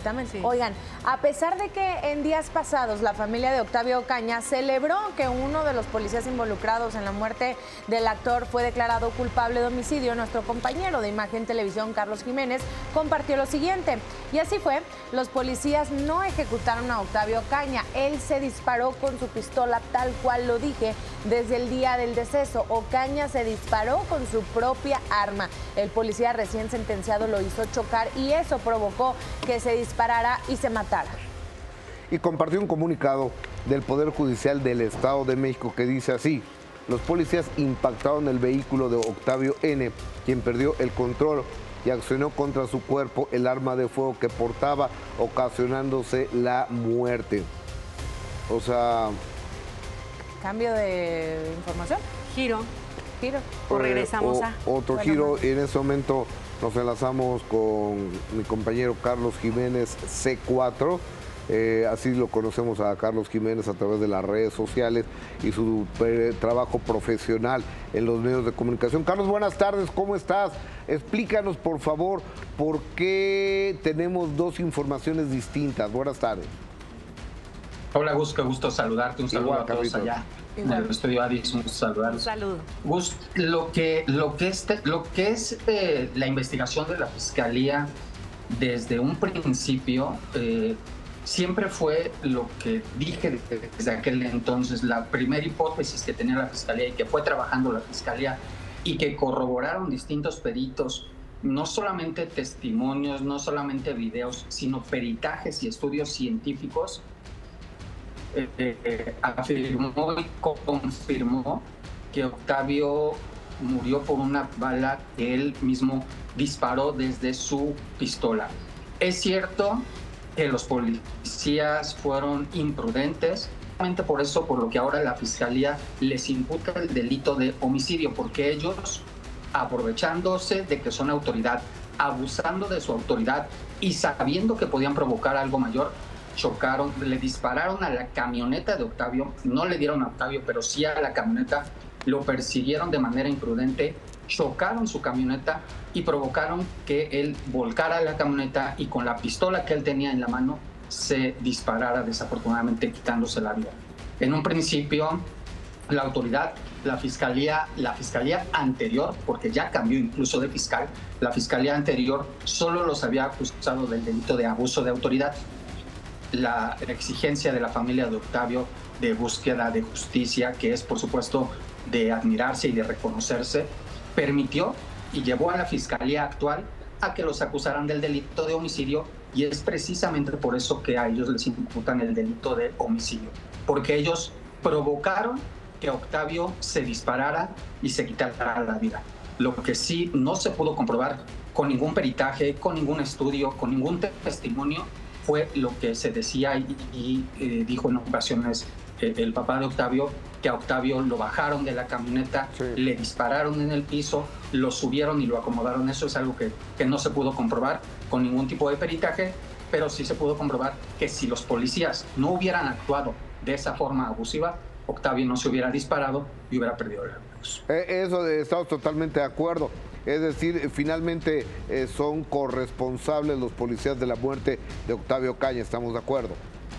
Exactamente. Sí. Oigan, a pesar de que en días pasados la familia de Octavio Ocaña celebró que uno de los policías involucrados en la muerte del actor fue declarado culpable de homicidio, nuestro compañero de Imagen Televisión, Carlos Jiménez, compartió lo siguiente. Y así fue, los policías no ejecutaron a Octavio Ocaña. Él se disparó con su pistola, tal cual lo dije, desde el día del deceso. Ocaña se disparó con su propia arma. El policía recién sentenciado lo hizo chocar y eso provocó que se disparara y se matara. Y compartió un comunicado del Poder Judicial del Estado de México que dice así: los policías impactaron el vehículo de Octavio N., quien perdió el control y accionó contra su cuerpo el arma de fuego que portaba, ocasionándose la muerte. O sea... ¿Cambio de información? Giro. Giro. O regresamos a... Otro giro, y en ese momento nos enlazamos con mi compañero Carlos Jiménez C4. Así lo conocemos a Carlos Jiménez a través de las redes sociales y su trabajo profesional en los medios de comunicación. Carlos, buenas tardes, ¿cómo estás? Explícanos, por favor, por qué tenemos dos informaciones distintas. Buenas tardes. Hola, Gus, qué gusto saludarte. Un saludo a todos allá en el estudio Adis, un saludo. Un saludo. Gus, lo que es la investigación de la Fiscalía desde un principio siempre fue lo que dije desde aquel entonces, la primera hipótesis que tenía la Fiscalía y que fue trabajando la Fiscalía y que corroboraron distintos peritos, no solamente testimonios, no solamente videos, sino peritajes y estudios científicos. Afirmó y confirmó que Octavio murió por una bala que él mismo disparó desde su pistola. Es cierto que los policías fueron imprudentes, por eso, por lo que ahora la Fiscalía les imputa el delito de homicidio, porque ellos, aprovechándose de que son autoridad, abusando de su autoridad y sabiendo que podían provocar algo mayor, chocaron, le dispararon a la camioneta de Octavio, no le dieron a Octavio, pero sí a la camioneta, lo persiguieron de manera imprudente, chocaron su camioneta y provocaron que él volcara la camioneta y con la pistola que él tenía en la mano se disparara, desafortunadamente quitándose la vida. En un principio, la autoridad, la fiscalía anterior, porque ya cambió incluso de fiscal, la fiscalía anterior solo los había acusado del delito de abuso de autoridad. La exigencia de la familia de Octavio de búsqueda de justicia, que es por supuesto de admirarse y de reconocerse, permitió y llevó a la fiscalía actual a que los acusaran del delito de homicidio, y es precisamente por eso que a ellos les imputan el delito de homicidio, porque ellos provocaron que Octavio se disparara y se quitara la vida. Lo que sí no se pudo comprobar con ningún peritaje, con ningún estudio, con ningún testimonio, fue lo que se decía y dijo en ocasiones el papá de Octavio, que a Octavio lo bajaron de la camioneta, sí, le dispararon en el piso, lo subieron y lo acomodaron. Eso es algo que no se pudo comprobar con ningún tipo de peritaje, pero sí se pudo comprobar que si los policías no hubieran actuado de esa forma abusiva, Octavio no se hubiera disparado y hubiera perdido la vida. Eso estamos totalmente de acuerdo. Es decir, finalmente son corresponsables los policías de la muerte de Octavio Ocaña, ¿estamos de acuerdo?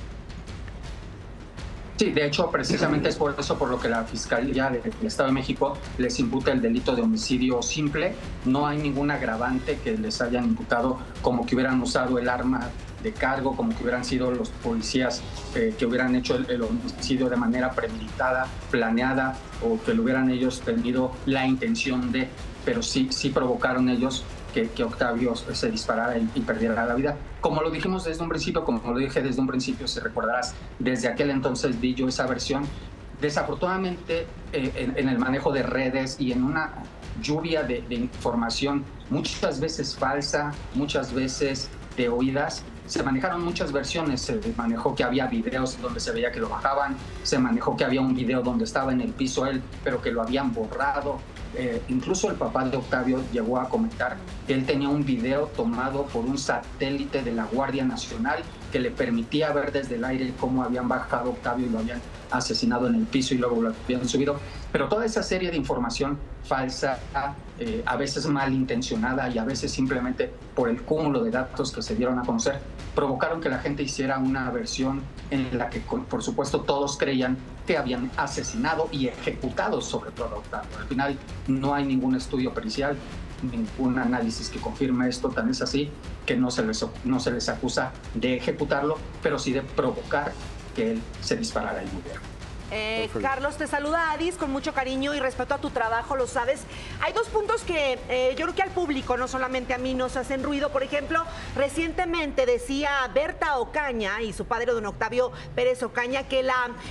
Sí, de hecho, precisamente es por eso por lo que la Fiscalía del Estado de México les imputa el delito de homicidio simple. No hay ningún agravante que les hayan imputado, como que hubieran usado el arma de cargo, como que hubieran sido los policías que hubieran hecho el homicidio de manera premeditada, planeada, o que lo hubieran ellos tenido la intención de, pero sí provocaron ellos que Octavio se disparara y perdiera la vida. Como lo dijimos desde un principio, como lo dije desde un principio, si recordarás, desde aquel entonces vi yo esa versión. Desafortunadamente, en el manejo de redes y en una lluvia de información, muchas veces falsa, muchas veces de oídas, se manejaron muchas versiones. Se manejó que había videos donde se veía que lo bajaban, se manejó que había un video donde estaba en el piso él, pero que lo habían borrado. Incluso el papá de Octavio llegó a comentar que él tenía un video tomado por un satélite de la Guardia Nacional que le permitía ver desde el aire cómo habían bajado a Octavio y lo habían asesinado en el piso y luego lo habían subido. Pero toda esa serie de información falsa, a veces malintencionada y a veces simplemente por el cúmulo de datos que se dieron a conocer, provocaron que la gente hiciera una versión en la que, por supuesto, todos creían que habían asesinado y ejecutado sobre todo a Octavio. Al final no hay ningún estudio pericial, ningún análisis que confirme esto, tan es así que no se les acusa de ejecutarlo, pero sí de provocar que él se disparara y muriera. Carlos, te saluda Adis con mucho cariño y respeto a tu trabajo, lo sabes. Hay dos puntos que yo creo que al público, no solamente a mí, nos hacen ruido. Por ejemplo, recientemente decía Berta Ocaña y su padre, don Octavio Pérez Ocaña, que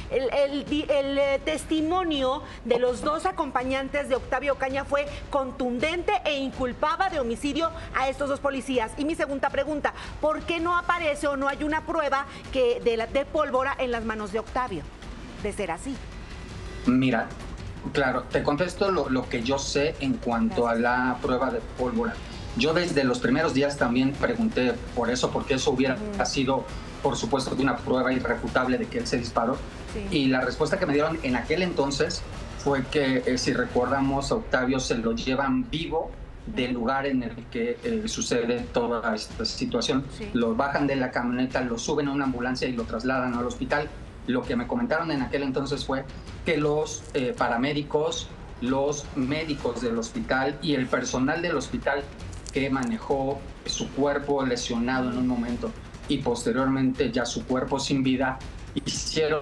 el testimonio de los dos acompañantes de Octavio Ocaña fue contundente e inculpaba de homicidio a estos dos policías. Y mi segunda pregunta, ¿por qué no aparece o no hay una prueba de pólvora en las manos de Octavio? De ser así. Mira, claro, te contesto lo que yo sé en cuanto a la prueba de pólvora. Yo desde los primeros días también pregunté por eso, porque eso hubiera sido, por supuesto, una prueba irrefutable de que él se disparó. Sí. Y la respuesta que me dieron en aquel entonces fue que, si recordamos, a Octavio se lo llevan vivo del lugar en el que sucede toda esta situación. Sí. Lo bajan de la camioneta, lo suben a una ambulancia y lo trasladan al hospital. Lo que me comentaron en aquel entonces fue que los paramédicos, los médicos del hospital y el personal del hospital que manejó su cuerpo lesionado en un momento y posteriormente ya su cuerpo sin vida, hicieron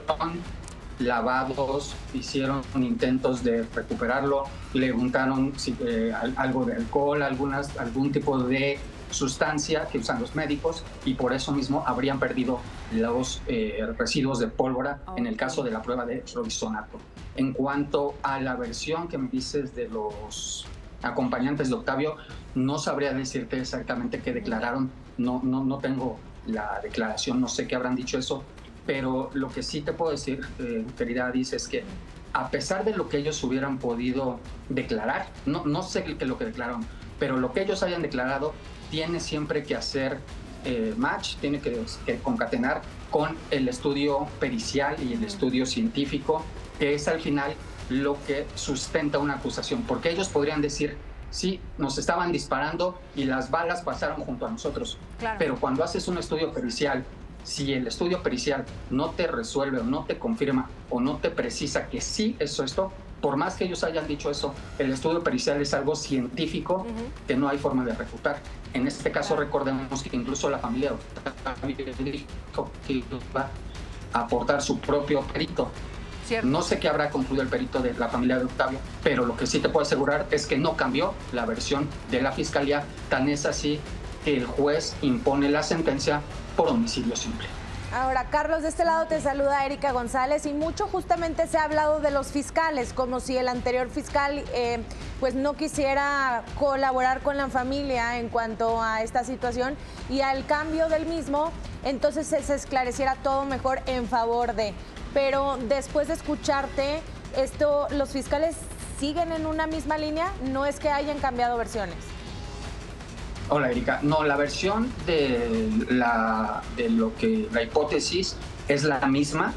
lavados, hicieron intentos de recuperarlo, le untaron algo de alcohol, algún tipo de sustancia que usan los médicos, y por eso mismo habrían perdido los residuos de pólvora en el caso de la prueba de rodizonato. En cuanto a la versión que me dices de los acompañantes de Octavio, no sabría decirte exactamente qué declararon, no tengo la declaración, no sé qué habrán dicho eso, pero lo que sí te puedo decir, querida Adis, es que a pesar de lo que ellos hubieran podido declarar, no sé qué es lo que declararon, pero lo que ellos hayan declarado tiene siempre que hacer match, tiene que concatenar con el estudio pericial y el estudio científico, que es al final lo que sustenta una acusación, porque ellos podrían decir, sí, nos estaban disparando y las balas pasaron junto a nosotros, claro. Pero cuando haces un estudio pericial, si el estudio pericial no te resuelve o no te confirma o no te precisa que sí es esto, por más que ellos hayan dicho eso, el estudio pericial es algo científico que no hay forma de refutar. En este caso, recordemos que incluso la familia dijo que iba a aportar su propio perito. Cierto. No sé qué habrá concluido el perito de la familia de Octavio, pero lo que sí te puedo asegurar es que no cambió la versión de la fiscalía, tan es así que el juez impone la sentencia por homicidio simple. Ahora, Carlos, de este lado te saluda Erika González, y mucho justamente se ha hablado de los fiscales, como si el anterior fiscal pues no quisiera colaborar con la familia en cuanto a esta situación, y al cambio del mismo, entonces se esclareciera todo mejor en favor de. Pero después de escucharte, ¿los fiscales siguen en una misma línea? ¿No es que hayan cambiado versiones? Hola, Erika. No, la versión de la hipótesis es la misma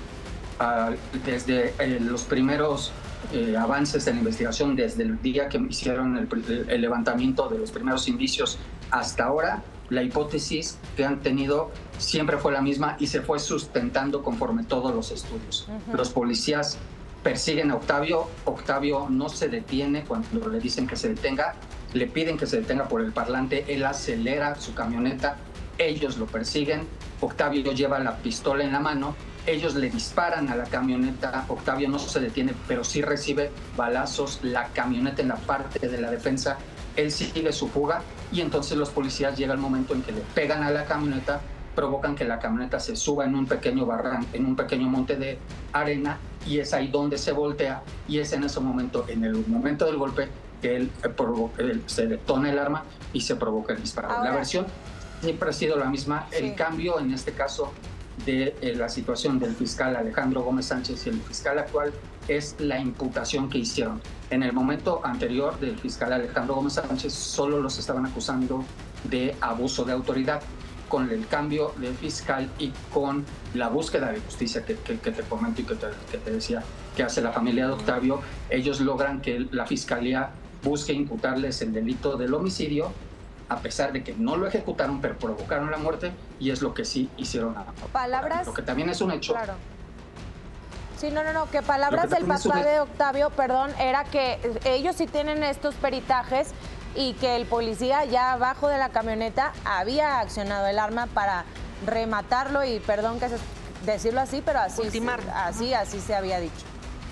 desde los primeros avances de la investigación, desde el día que hicieron el levantamiento de los primeros indicios hasta ahora. La hipótesis que han tenido siempre fue la misma y se fue sustentando conforme todos los estudios. Los policías persiguen a Octavio, Octavio no se detiene cuando le dicen que se detenga, le piden que se detenga por el parlante, él acelera su camioneta, ellos lo persiguen, Octavio lleva la pistola en la mano, ellos le disparan a la camioneta, Octavio no se detiene, pero sí recibe balazos, la camioneta en la parte de la defensa, él sigue su fuga, y entonces los policías llega el momento en que le pegan a la camioneta, provocan que la camioneta se suba en un pequeño barranco, en un pequeño monte de arena, y es ahí donde se voltea, y es en ese momento, en el momento del golpe, que él se detona el arma y se provoca el disparo. Ahora, la versión siempre ha sido la misma. Sí. El cambio en este caso de la situación del fiscal Alejandro Gómez Sánchez y el fiscal actual es la imputación que hicieron. En el momento anterior del fiscal Alejandro Gómez Sánchez solo los estaban acusando de abuso de autoridad. con el cambio de fiscal y con la búsqueda de justicia que te comento y que te decía que hace la familia de Octavio, ellos logran que la fiscalía busque imputarles el delito del homicidio, a pesar de que no lo ejecutaron, pero provocaron la muerte, y es lo que sí hicieron. Palabras. Lo que también es un hecho. Claro. Sí, no, que palabras del papá de Octavio, perdón, era que ellos sí tienen estos peritajes y que el policía ya abajo de la camioneta había accionado el arma para rematarlo y, perdón que decirlo así, pero así, así se había dicho.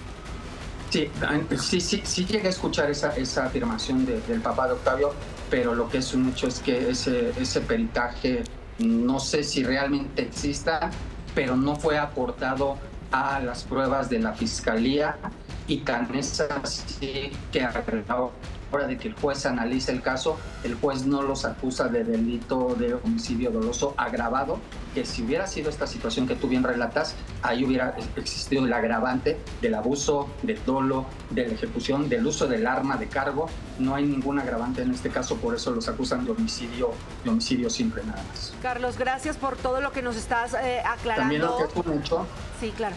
Sí llegué a escuchar esa afirmación del papá de Octavio, pero lo que es un hecho es que ese peritaje no sé si realmente exista, pero no fue aportado a las pruebas de la fiscalía, y tan es así que a la hora de que el juez analice el caso, el juez no los acusa de delito de homicidio doloso agravado, que si hubiera sido esta situación que tú bien relatas, ahí hubiera existido el agravante del abuso, del dolo, de la ejecución, del uso del arma de cargo. No hay ningún agravante en este caso, por eso los acusan de homicidio simple nada más. Carlos, gracias por todo lo que nos estás aclarando. También lo que es un hecho. Sí, claro.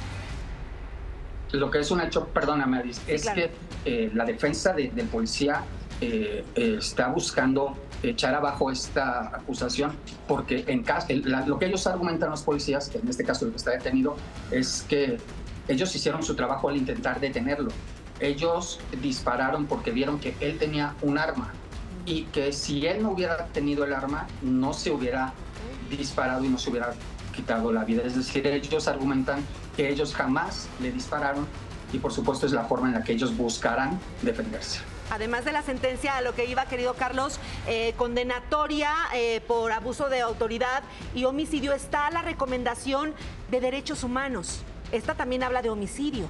Lo que es un hecho, perdóname, Alice, es claro, que la defensa del policía está buscando echar abajo esta acusación, porque lo que ellos argumentan los policías, que en este caso el que está detenido, es que ellos hicieron su trabajo al intentar detenerlo. Ellos dispararon porque vieron que él tenía un arma y que si él no hubiera tenido el arma, no se hubiera disparado y no se hubiera quitado la vida. Es decir, ellos argumentan que ellos jamás le dispararon y por supuesto es la forma en la que ellos buscarán defenderse. Además de la sentencia, a lo que iba, querido Carlos, condenatoria por abuso de autoridad y homicidio, está la recomendación de derechos humanos. Esta también habla de homicidio.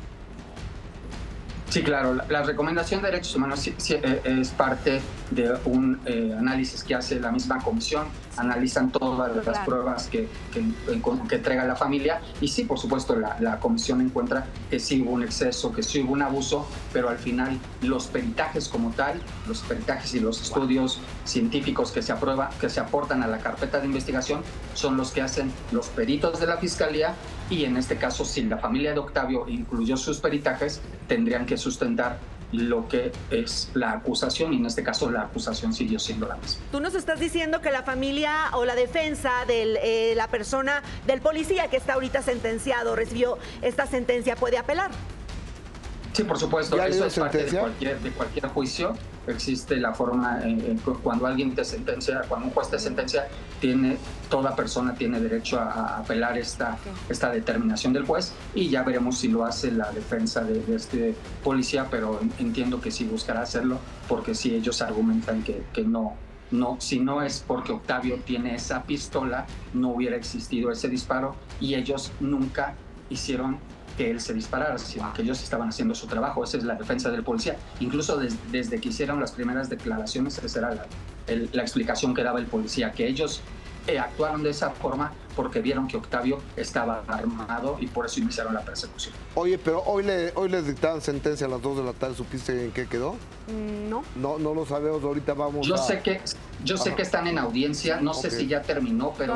Sí, claro. La recomendación de derechos humanos es parte de un análisis que hace la misma comisión. Analizan todas las pruebas que entrega la familia y sí, por supuesto, la comisión encuentra que sí hubo un exceso, que sí hubo un abuso, pero al final los peritajes como tal, los peritajes y los estudios científicos que se aportan a la carpeta de investigación son los que hacen los peritos de la fiscalía, y en este caso, si la familia de Octavio incluyó sus peritajes, tendrían que sustentar lo que es la acusación, y en este caso la acusación siguió siendo la misma. Tú nos estás diciendo que la familia o la defensa de la persona, del policía que está ahorita sentenciado, recibió esta sentencia, ¿puede apelar? Sí, por supuesto, eso es parte de cualquier juicio. Existe la forma, cuando alguien te sentencia, cuando un juez te sentencia, toda persona tiene derecho a apelar esta determinación del juez, y ya veremos si lo hace la defensa de este policía, pero entiendo que sí buscará hacerlo, porque si ellos argumentan que no, si no es porque Octavio tiene esa pistola, no hubiera existido ese disparo, y ellos nunca hicieron que él se disparara, sino que ellos estaban haciendo su trabajo. Esa es la defensa del policía. Incluso desde que hicieron las primeras declaraciones, esa era la explicación que daba el policía, que ellos actuaron de esa forma porque vieron que Octavio estaba armado y por eso iniciaron la persecución. Oye, pero hoy les dictaron sentencia a las 2 de la tarde. ¿Supiste en qué quedó? No. No lo sabemos. Ahorita vamos Yo sé que están en audiencia. No sé si ya terminó, pero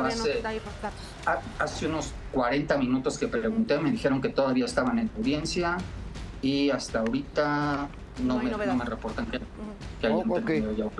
hace unos 40 minutos que pregunté, me dijeron que todavía estaban en audiencia, y hasta ahorita no me reportan que hayan terminado ya.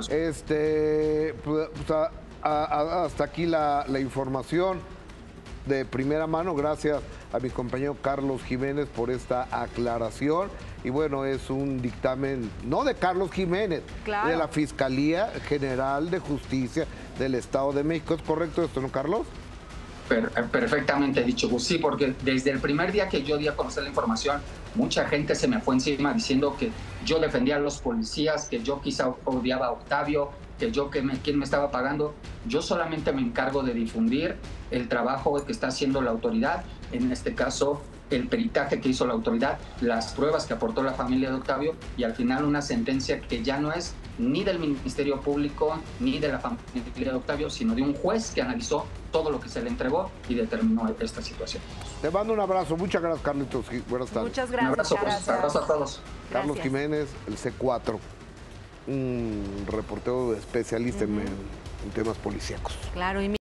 Hasta aquí la información de primera mano. Gracias a mi compañero Carlos Jiménez por esta aclaración. Y bueno, es un dictamen no de Carlos Jiménez, claro, de la Fiscalía General de Justicia del Estado de México. ¿Es correcto esto, no, Carlos? Perfectamente dicho, Gus. Sí, porque desde el primer día que yo di a conocer la información, mucha gente se me fue encima diciendo que yo defendía a los policías, que yo quizá odiaba a Octavio, que quién me estaba pagando. Yo solamente me encargo de difundir el trabajo que está haciendo la autoridad, en este caso el peritaje que hizo la autoridad, las pruebas que aportó la familia de Octavio, y al final una sentencia que ya no es ni del Ministerio Público ni de la familia de Octavio, sino de un juez que analizó todo lo que se le entregó y determinó esta situación. Te mando un abrazo. Muchas gracias, Carlitos. Buenas tardes. Muchas gracias. Un abrazo a todos. Carlos Jiménez, el C4, un reportero especialista en temas policíacos. Claro, y